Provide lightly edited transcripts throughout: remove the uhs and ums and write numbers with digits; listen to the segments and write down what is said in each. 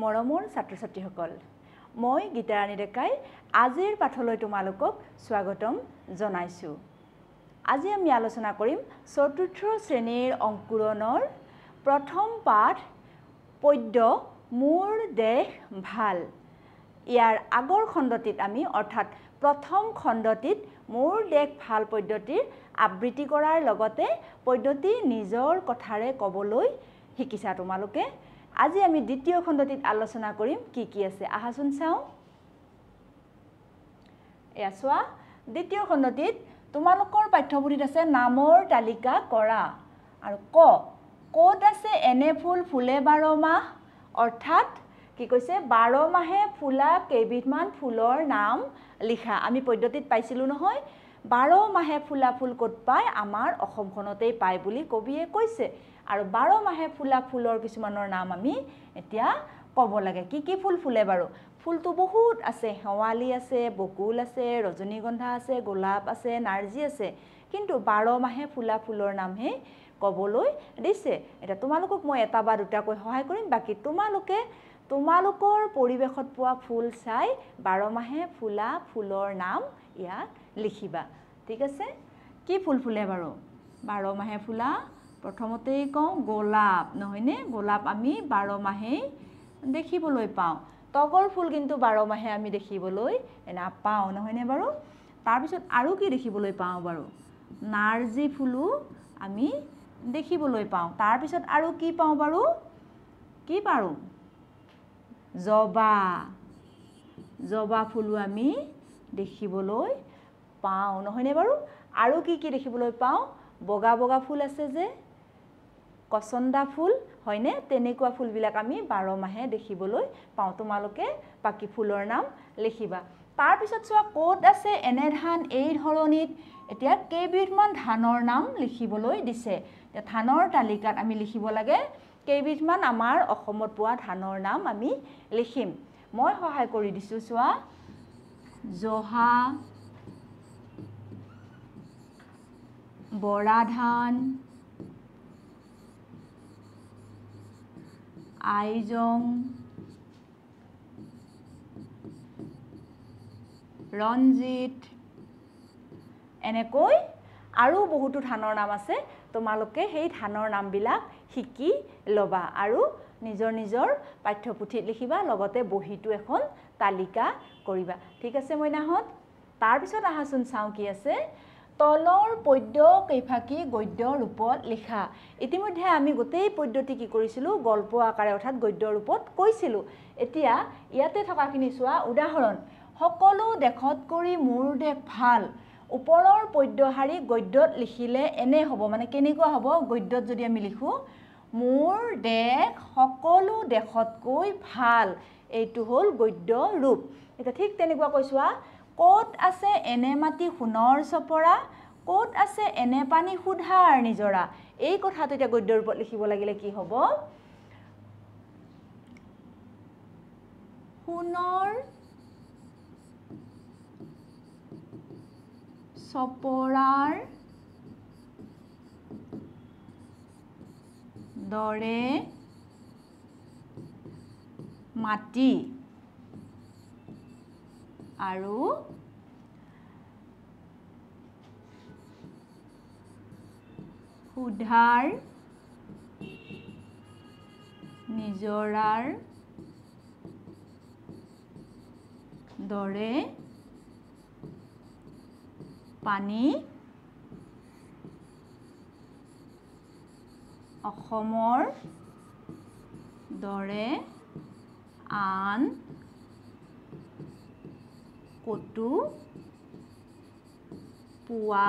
মৰমৰ ছাত্ৰ-ছাত্ৰীসকল মই গীতাৰাণী ডেকাই আজিৰ পাঠলৈ তোমালোকক স্বাগতম জনাইছো। আজি আমি আলোচনা কৰিম চতুৰ্থ শ্ৰেণীৰ অংকুৰণৰ প্ৰথম পাঠ পদ্য মোৰ দেশ ভাল। ইয়াৰ আগৰ খণ্ডটিত আমি অৰ্থাৎ প্ৰথম খণ্ডটিত মোৰ দেশ ভাল পদ্যটিৰ আবৃত্তি কৰাৰ লগতে পদ্যটি নিজৰ কথাৰে ক'বলৈ শিকিছা তোমালোকে। আজি আমি দ্বিতীয় খণ্ডটিত আলোচনা কৰিম কি কি আছে আহাচোন চাও। এয়া চোৱা দ্বিতীয় খণ্ডটিত তোমালোকৰ পাঠ্যপুথিত আছে নামৰ তালিকা কৰা আৰু ক'ত আছে এনে ফুল ফুলে 12 মাহ অৰ্থাৎ কি কৈছে 12 মাহে ফুলা কেইবিধমান ফুলৰ নাম লিখা। আমি পদ্যটিত পাইছিলো নহয় 12 মাহে ফুলা ফুল ক'ত পায় আমাৰ অসমখনতেই পায় বুলি কবিয়ে কৈছে আৰু 12 মাহে ফুলা ফুলৰ কিছুমানৰ নাম আমি এতিয়া ক'ব লাগে। কি ফুল ফুলে বাৰু? ফুলটো বহুত আছে, শেৱালি আছে, বকুল আছে, ৰজনীগন্ধা আছে, গোলাপ আছে, নাৰ্জী আছে, কিন্তু 12 মাহে ফুলা ফুলৰ নামহে ক'বলৈ দিছে। এটা তোমালোকক মই এটা বা দুটাকৈ সহায় কৰিম, বাকি তোমালোকৰ পৰিৱেশত পোৱা ফুল চাই 12 মাহে ফুলা ফুলৰ নাম ইয়াত লিখিবা। ঠিক আছে? কি ফুল ফুলে বাৰু 12 মাহে ফুলা? প্ৰথমতেই কওঁ গোলাপ, নহয়নে? গোলাপ আমি 12 মাহেই দেখিবলৈ পাওঁ। তগৰ ফুল কিন্তু 12 মাহে আমি দেখিবলৈ নাপাওঁ, নহয়নে বাৰু? তাৰপিছত আৰু কি দেখিবলৈ পাওঁ বাৰু? নাৰ্জী ফুলো আমি দেখিবলৈ পাওঁ। তাৰপিছত আৰু কি পাওঁ বাৰু? কি পাৰো? জবা ফুলো আমি দেখিবলৈ পাওঁ, নহয়নে বাৰু? আৰু কি দেখিবলৈ পাওঁ? বগা ফুল আছে যে কচন্দা ফুল, হয়নে? তেনেকুৱা ফুলবিলাক আমি 12 মাহে দেখিবলৈ পাওঁ। তোমালোকে বাকি ফুলৰ নাম লিখিবা। তাৰপিছত চোৱা ক'ত আছে এনে ধান এই ধৰণিত। এতিয়া কেইবিধমান ধানৰ নাম লিখিবলৈ দিছে। এতিয়া ধানৰ তালিকাত আমি লিখিব লাগে কেইবিধমান আমাৰ অসমত পোৱা ধানৰ নাম আমি লিখিম। মই সহায় কৰি দিছো চোৱা জহা, বৰা ধান, আইজং, ৰঞ্জিত, এনেকৈ আৰু বহুতো ধানৰ নাম আছে। তোমালোকে সেই ধানৰ নামবিলাক শিকি ল'বা আৰু নিজৰ পাঠ্যপুথিত লিখিবা, লগতে বহীটো এখন তালিকা কৰিবা। ঠিক আছে মইনাহঁত? তাৰপিছত আহাচোন চাওঁ কি আছে তলৰ পদ্য কেইফাকি গদ্য ৰূপত লিখা। ইতিমধ্যে আমি গোটেই পদ্যটি কি কৰিছিলোঁ গল্প আকাৰে অৰ্থাৎ গদ্য ৰূপত কৈছিলোঁ। এতিয়া ইয়াতে থকাখিনি চোৱা উদাহৰণ সকলো দেশত কৰি মোৰ দেশ ভাল। ওপৰৰ পদ্যশাৰী গদ্যত লিখিলে এনে হ'ব, মানে কেনেকুৱা হ'ব? গদ্যত যদি আমি লিখোঁ মোৰ দেশ সকলো দেশতকৈ ভাল, এইটো হ'ল গদ্য ৰূপ। এতিয়া ঠিক তেনেকুৱাকৈ চোৱা ক'ত আছে এনে মাটি সোণৰ চপৰা, ক'ত আছে এনে পানী সুধাৰ নিজৰা। এই কথাটো এতিয়া গদ্য ৰূপত লিখিব লাগিলে কি হ'ব? সোণৰ চপৰাৰ দৰে মাটি আৰু সুধাৰ নিজৰাৰ দৰে পানী অসমৰ দৰে আন ক'তো পোৱা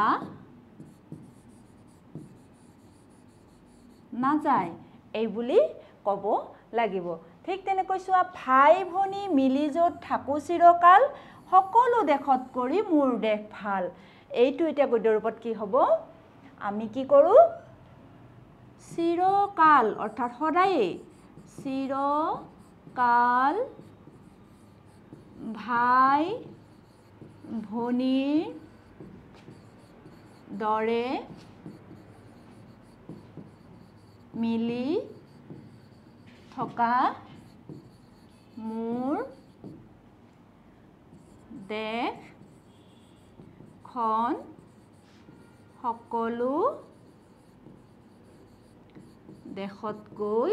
নাযায়, এই বুলি ক'ব লাগিব। ঠিক তেনেকৈ চোৱা ভাই ভনী মিলি য'ত থাকোঁ চিৰকাল, সকলো দেশত কৰি মোৰ দেশ ভাল। এইটো এতিয়া গদ্য ৰূপত কি হ'ব? আমি কি কৰোঁ চিৰকাল অৰ্থাৎ সদায়েই চিৰকাল ভাই ভনীৰ দৰে মিলি থকা মোৰ দেশখন সকলো দেশতকৈ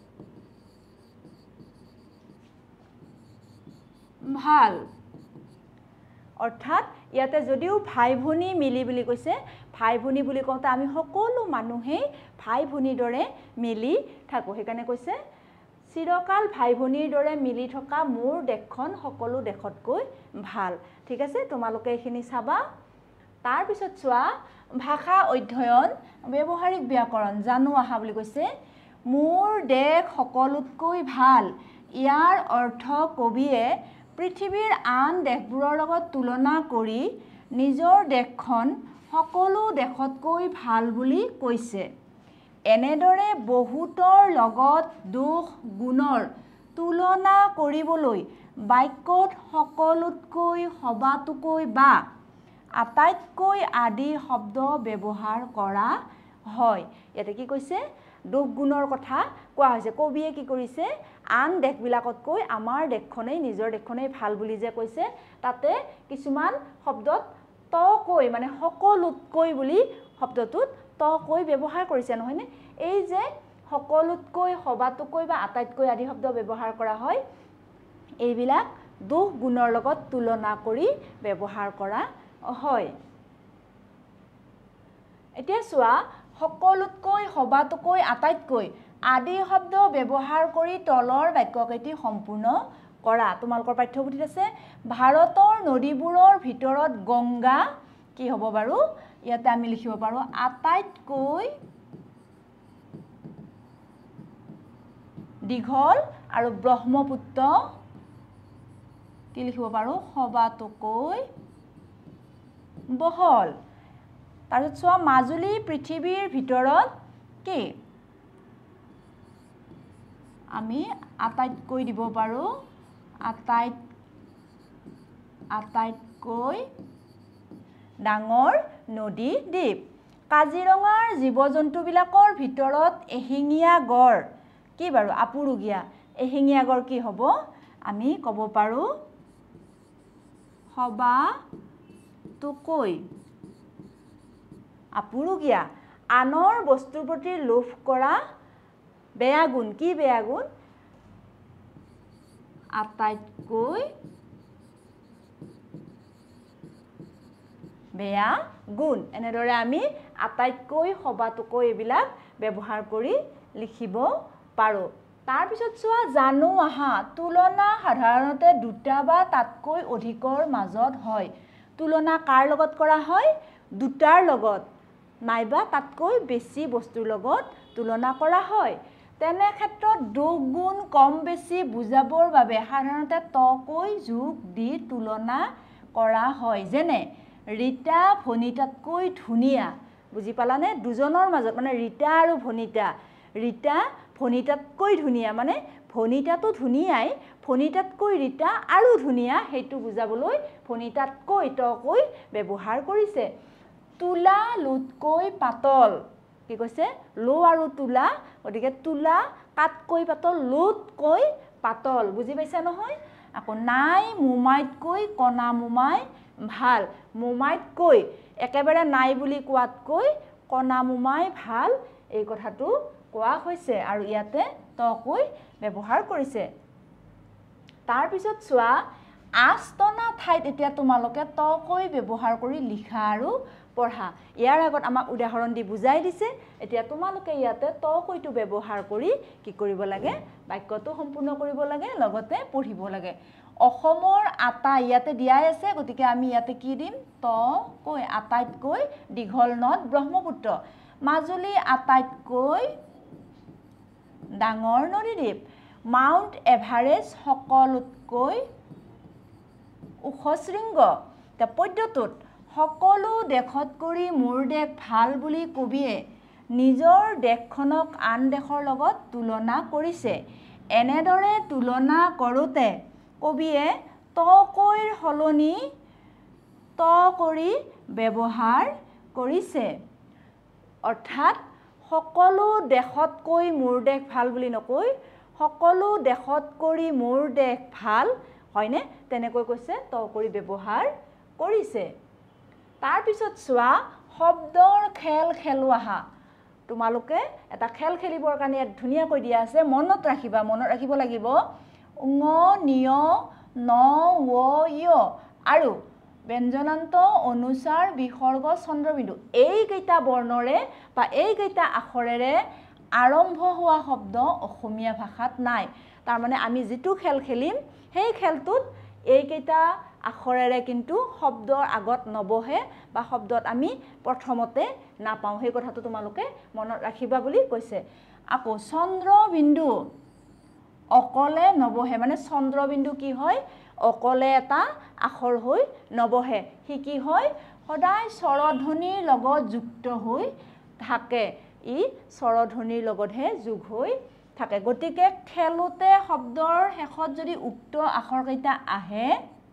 ভাল। অৰ্থাৎ ইয়াতে যদিও ভাই ভনী মিলি বুলি কৈছে, ভাই ভনী বুলি কওঁতে আমি সকলো মানুহেই ভাই ভনীৰ দৰে মিলি থাকোঁ। সেইকাৰণে কৈছে চিৰকাল ভাই ভনীৰ দৰে মিলি থকা মোৰ দেশখন সকলো দেশতকৈ ভাল। ঠিক আছে, তোমালোকে এইখিনি চাবা। তাৰপিছত চোৱা ভাষা অধ্যয়ন ব্যৱহাৰিক ব্যাকৰণ জানো আহা বুলি কৈছে। মোৰ দেশ সকলোতকৈ ভাল, ইয়াৰ অৰ্থ কবিয়ে পৃথিৱীৰ আন দেশবোৰৰ লগত তুলনা কৰি নিজৰ দেশখন সকলো দেশতকৈ ভাল বুলি কৈছে। এনেদৰে বহুতৰ লগত দোষ গুণৰ তুলনা কৰিবলৈ বাক্যত সকলোতকৈ, সবাতোকৈ বা আটাইতকৈ আদি শব্দ ব্যৱহাৰ কৰা হয়। ইয়াতে কি কৈছে? দোষ গুণৰ কথা কোৱা হৈছে। কবিয়ে কি কৰিছে? আন দেশবিলাকতকৈ আমাৰ দেশখনেই, নিজৰ দেশখনেই ভাল বুলি যে কৈছে, তাতে কিছুমান শব্দত তকৈ মানে সকলোতকৈ বুলি শব্দটোত তকৈ ব্যৱহাৰ কৰিছে, নহয়নে? এই যে সকলোতকৈ, সবাতোকৈ বা আটাইতকৈ আদি শব্দ ব্যৱহাৰ কৰা হয়, এইবিলাক দোষ গুণৰ লগত তুলনা কৰি ব্যৱহাৰ কৰা হয়। এতিয়া চোৱা সকলোতকৈ, সবাতোকৈ, আটাইতকৈ আদি শব্দ ব্যৱহাৰ কৰি তলৰ বাক্যকেইটি সম্পূৰ্ণ কৰা। তোমালোকৰ পাঠ্যপুথিত আছে ভাৰতৰ নদীবোৰৰ ভিতৰত গংগা কি হ'ব বাৰু? ইয়াতে আমি লিখিব পাৰোঁ আটাইতকৈ দীঘল আৰু ব্ৰহ্মপুত্ৰ কি লিখিব পাৰোঁ? সবাতোকৈ বহল। তাৰপিছত চোৱা মাজুলী পৃথিৱীৰ ভিতৰত কি? আমি আটাইতকৈ দিব পাৰোঁ আটাইতকৈ ডাঙৰ নদী দ্বীপ। কাজিৰঙাৰ জীৱ জন্তুবিলাকৰ ভিতৰত এশিঙীয়া গড় কি বাৰু? আপুৰুগীয়া। এশিঙীয়া গড় কি হ'ব? আমি ক'ব পাৰোঁ সবাতোকৈ আপুৰুগীয়া। আনৰ বস্তুৰ প্ৰতি লোভ কৰা বেয়া গুণ কি? বেয়া গুণ আটাইতকৈ বেয়া গুণ। এনেদৰে আমি আটাইতকৈ, সবাতোকৈ এইবিলাক ব্যৱহাৰ কৰি লিখিব পাৰোঁ। তাৰপিছত চোৱা জানো আহা তুলনা সাধাৰণতে দুটা বা তাতকৈ অধিকৰ মাজত হয়। তুলনা কাৰ লগত কৰা হয়? দুটাৰ লগত নাইবা তাতকৈ বেছি বস্তুৰ লগত তুলনা কৰা হয়। তেনে ক্ষেত্ৰত দোষ গুণ কম বেছি বুজাবৰ বাবে সাধাৰণতে তকৈ যোগ দি তুলনা কৰা হয়। যেনে ৰীতা ভনিতাতকৈ ধুনীয়া। বুজি পালানে? দুজনৰ মাজত মানে ৰীতা আৰু ভনিতা। ৰীতা ভনিতাতকৈ ধুনীয়া মানে ভনিতাটো ধুনীয়াই, ভনিতাতকৈ ৰীতা আৰু ধুনীয়া, সেইটো বুজাবলৈ ভনিতাতকৈ তকৈ ব্যৱহাৰ কৰিছে। তুলা লোতকৈ পাতল। কি কৈছে? লো আৰু তুলা, গতিকে তুলা কাতকৈ পাতল, লোতকৈ পাতল। বুজি পাইছা নহয়? আকৌ নাই মোমাইতকৈ কণা মোমাই ভাল। মোমাইতকৈ একেবাৰে নাই বুলি কোৱাতকৈ কণা মোমাই ভাল, এই কথাটো কোৱা হৈছে আৰু ইয়াতে তকৈ ব্যৱহাৰ কৰিছে। তাৰপিছত চোৱা আচতনা ঠাইত এতিয়া তোমালোকে তকৈ ব্যৱহাৰ কৰি লিখা আৰু পঢ়া। ইয়াৰ আগত আমাক উদাহৰণ দি বুজাই দিছে। এতিয়া তোমালোকে ইয়াতে তকৈটো ব্যৱহাৰ কৰি কি কৰিব লাগে? বাক্যটো সম্পূৰ্ণ কৰিব লাগে, লগতে পঢ়িব লাগে। অসমৰ আটাই ইয়াতে দিয়াই আছে, গতিকে আমি ইয়াতে কি দিম? তকৈ। আটাইতকৈ দীঘল নদ ব্ৰহ্মপুত্ৰ। মাজুলী আটাইতকৈ ডাঙৰ নদীদ্বীপ। মাউণ্ট এভাৰেষ্ট সকলোতকৈ ওখ শৃংগ। এতিয়া পদ্যটোত সকলো দেশত কৰি মোৰ দেশ ভাল বুলি কবিয়ে নিজৰ দেশখনক আন দেশৰ লগত তুলনা কৰিছে। এনেদৰে তুলনা কৰোঁতে কবিয়ে তকৈৰ সলনি ত কৰি ব্যৱহাৰ কৰিছে। অৰ্থাৎ সকলো দেশতকৈ মোৰ দেশ ভাল বুলি নকৈ সকলো দেশত কৰি মোৰ দেশ ভাল হয়নে তেনেকৈ কৈছে ত কৰি ব্যৱহাৰ কৰিছে তাৰ পিছত চোৱা শব্দৰ খেল খেলো আহা তোমালোকে এটা খেল খেলিবৰ কাৰণে ধুনিয়া কৈ দিয়া আছে মনত ৰাখিব লাগিব ঙ নিয় ন ৱ য় আৰু ব্যঞ্জনান্ত অনুসাৰ বিসৰ্গ চন্দ্ৰবিন্দু এই কেইটা বৰ্ণৰে বা এই কেইটা আখৰেৰে আৰম্ভ হোৱা শব্দ অসমীয়া ভাষাত নাই তাৰ মানে আমি যেটো খেল খেলিম সেই খেলটোত এই কেইটা আখৰেৰে কিন্তু শব্দৰ আগত নবহে বা শব্দত আমি প্ৰথমতে নাপাও সেই কথাটো তোমালোকে মনত ৰাখিবা বুলি কৈছে আকৌ চন্দ্ৰবিন্দু অকলে নবহে মানে চন্দ্ৰবিন্দু কি হয় অকলে এটা আখৰ হৈ নবহে হি কি হয় সদায় স্বৰধ্বনিৰ লগত যুক্ত হৈ থাকে ই স্বৰধ্বনিৰ লগতহে যোগ হৈ থাকে গতিকে খেলুতে শব্দৰ শেষত যদি উক্ত আখৰ কেইটা আহে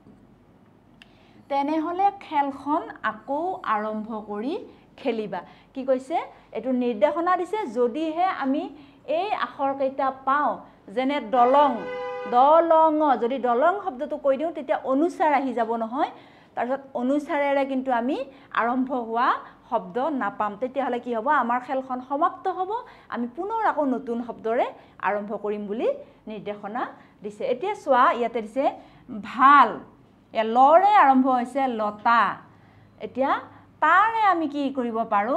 তেনেহলে খেলখন আকৌ আৰম্ভ কৰি খেলিবা কি কৈছে এটো নিৰ্দেশনা দিছে যদিহে আমি এই আখৰ কেইটা পাও যেনে দলং দলং যদি দলং শব্দটো কৈ দিও তেতিয়া অনুসাৰ আহি যাব নহয় তাৰপিছত অনুসাৰেৰে কিন্তু আমি আৰম্ভ হোৱা শব্দ নাপাম তেতিয়া হলে কি হ'ব আমাৰ খেলখন সমাপ্ত হ'ব আমি পুনৰ আকৌ নতুন শব্দৰে আৰম্ভ কৰিম বুলি নিৰ্দেশনা দিছে এতিয়া চোৱা ইয়াতে দিছে ভাল এ লৰে আৰম্ভ হৈছে লতা এতিয়া তাৰে আমি কি কৰিব পাৰো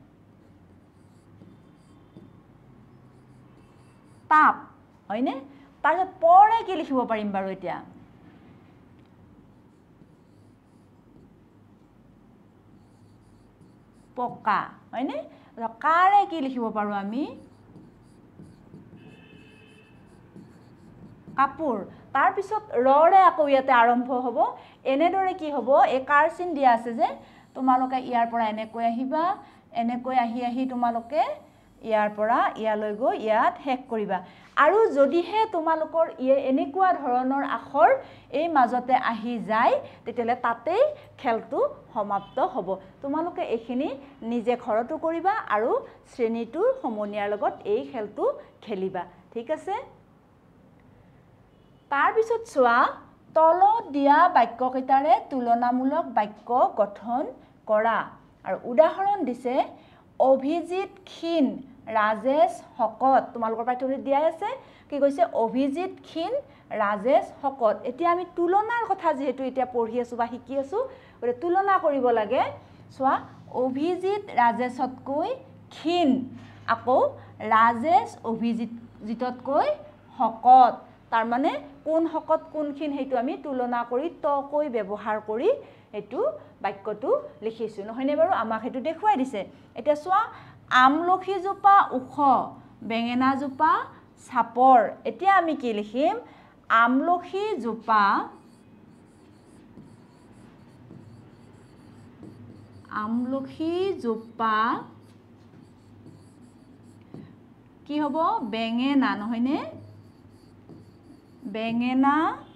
তাপ হয়নে তাৰপিছত পৰে কি লিখিব পাৰিম বাৰু এতিয়া পকা হয়নে কাৰে কি লিখিব পাৰো আমি কাপোৰ তাৰ পিছত ৰৰে আকৌ ইয়াতে আৰম্ভ হ'ব এনেদৰে কি হ'ব এই কাৰ চিন দিয়া আছে যে তোমালোকে ইয়াৰ পৰা এনেকৈ আহিবা এনেকৈ আহি তোমালোকে ইয়াৰ পৰা ইয়ালৈ গৈ ইয়াত শেষ কৰিবা আৰু যদিহে তোমালোকৰ এনেকুৱা ধৰণৰ আখৰ এই মাজতে আহি যায় তেতিয়ালে তাতেই খেলটো সমাপ্ত হ'ব তোমালোকে এইখিনি নিজে ঘৰতো কৰিবা আৰু শ্ৰেণীটোৰ সমনীয়াৰ লগত এই খেলটো খেলিবা ঠিক আছে তাৰ পিছত চোৱা তলত দিয়া বাক্য কেইটাৰে তুলনামূলক বাক্য গঠন কৰা আৰু উদাহৰণ দিছে অভিজিত ক্ষীণ ৰাজেশ শকত তোমালোকৰ পাঠ্যপুথিত দিয়া আছে কি কৈছে অভিজিত ক্ষীণ ৰাজেশ শকত এতিয়া আমি তুলনাৰ কথা যেহেতু এতিয়া পঢ়ি আছো বা শিকি আছো গতিকে তুলনা কৰিব লাগে চোৱা অভিজিত ৰাজেশতকৈ ক্ষীণ আকৌ ৰাজেশ অভিজিততকৈ শকত তাৰ মানে কোন শকত কোন ক্ষীণ হেতু আমি তুলনা কৰি তকৈ ব্যৱহাৰ কৰি হেতু বাক্যটো লিখিছো নহয়নে বাৰু আমাক হেতু দেখুৱাই দিছে এতিয়া চোৱা আমলখি জোপা ওখ বেঙেনা জোপা চাপৰ এতিয়া আমি কি লিখিম আমলখি জোপা কি হ'ব বেঙেনা নহয়নে বেঙেনা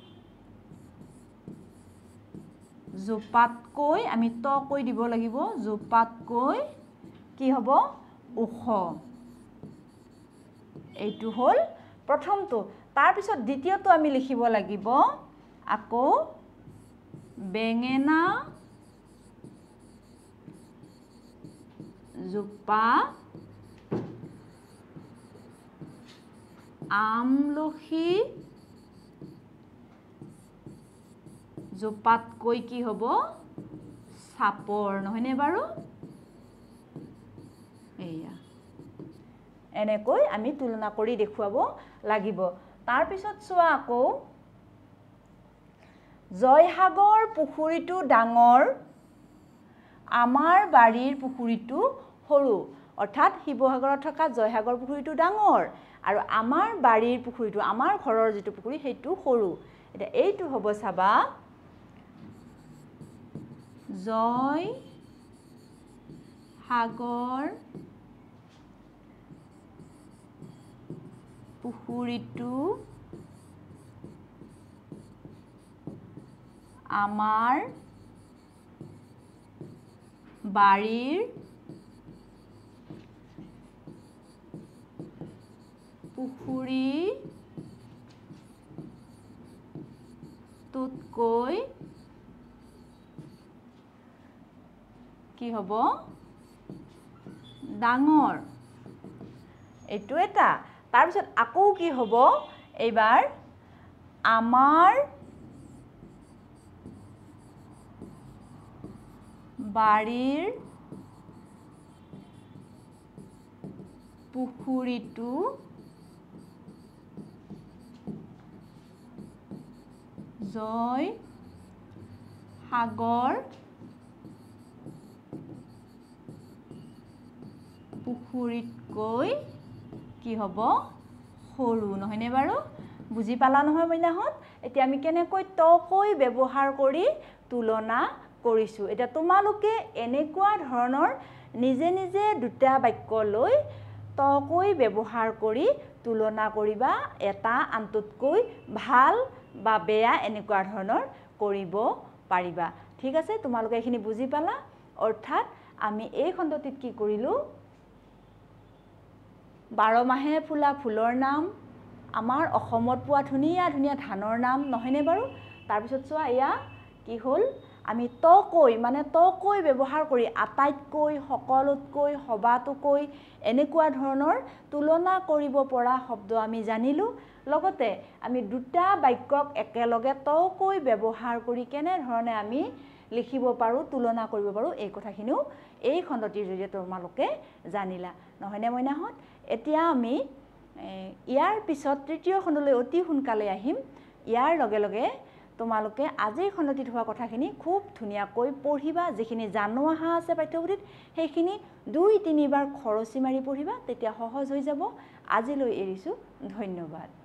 জোপাতকৈ আমি ত কৈ দিব লাগিব জোপাতকৈ কি হ'ব ওখ এইটো হল প্ৰথমটো তাৰ পিছত দ্বিতীয়টো আমি লিখিব লাগিব আকৌ বেঙেনা জোপা আমলখি জোপাতকৈ কি হ'ব চাপৰ নহয়নে বাৰু এইয়া এনেকৈ আমি তুলনা কৰি দেখুৱাব লাগিব তাৰ পিছত চোৱা আকৌ জয়সাগৰ পুখুৰীটো ডাঙৰ আমাৰ বাৰীৰ পুখুৰীটো সৰু অৰ্থাৎ শিৱসাগৰত থকা জয়সাগৰ পুখুৰীটো ডাঙৰ আৰু আমাৰ বাৰীৰ পুখুৰীটো আমাৰ ঘৰৰ যেটো পুখুৰী হেতু সৰু এটা এইটো হ'ব চাবা জয়সাগৰ পুখুৰীটো আমাৰ বাৰীৰ পুখুৰী সকলোতকৈ কি হ'ব ডাঙৰ এইটো এটা তাৰপিছত আকৌ কি হ'ব এইবাৰ আমাৰ বাৰীৰ পুখুৰীটো জয় সাগৰ পুখুৰীতকৈ কি হ'ব সৰু নহয়নে বাৰু বুজি পালা নহয় মইনাহঁত এতিয়া আমি কেনেকৈ তকৈ ব্যৱহাৰ কৰি তুলনা কৰিছোঁ এতিয়া তোমালোকে এনেকুৱা ধৰণৰ নিজে নিজে দুটা বাক্য লৈ তকৈ ব্যৱহাৰ কৰি তুলনা কৰিবা এটা আনটোতকৈ ভাল বা বেয়া এনেকুৱা ধৰণৰ কৰিব পাৰিবা ঠিক আছে তোমালোকে এইখিনি বুজি পালা অৰ্থাৎ আমি এই খণ্ডটিত কি কৰিলোঁ 12 মাহে ফুলা ফুলৰ নাম আমাৰ অসমত পোৱা ধুনীয়া ধুনীয়া ধানৰ নাম নহয়নে বাৰু তাৰপিছত চোৱা এয়া কি হ'ল আমি তকৈ মানে তকৈ ব্যৱহাৰ কৰি আটাইতকৈ সকলোতকৈ সবাতোকৈ এনেকুৱা ধৰণৰ তুলনা কৰিব পৰা শব্দ আমি জানিলোঁ লগতে আমি দুটা বাক্যক একেলগে তকৈ ব্যৱহাৰ কৰি কেনে ধৰণে আমি লিখিব পাৰোঁ তুলনা কৰিব পাৰোঁ এই কথাখিনিও এই খণ্ডটিৰ জৰিয়তে তোমালোকে জানিলা নহয়নে মইনাহঁত এতিয়া আমি ইয়াৰ পিছত তৃতীয় খণ্ডলৈ অতি সোনকালে আহিম ইয়াৰ লগে লগে তোমালোকে আজিৰ খণ্ডটিত হোৱা কথাখিনি খুব ধুনীয়াকৈ পঢ়িবা যিখিনি জানো আহা আছে পাঠ্যপুথিত সেইখিনি 2-3 বাৰ খৰচি মাৰি পঢ়িবা তেতিয়া সহজ হৈ যাব আজিলৈ এৰিছোঁ ধন্যবাদ